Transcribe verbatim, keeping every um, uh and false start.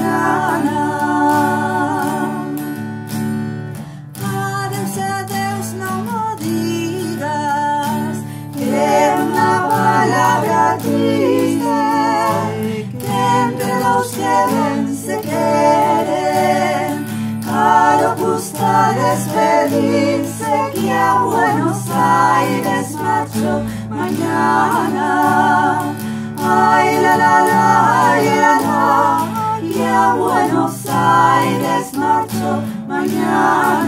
mañana. Adeus, adeus, no me digas que una palabra triste, que entre los que ven se quieren. Caro gusta despedirse, que a Buenos Aires marcho mañana. Ay, la la la, ay, la la, y a Buenos Aires marcho mañana.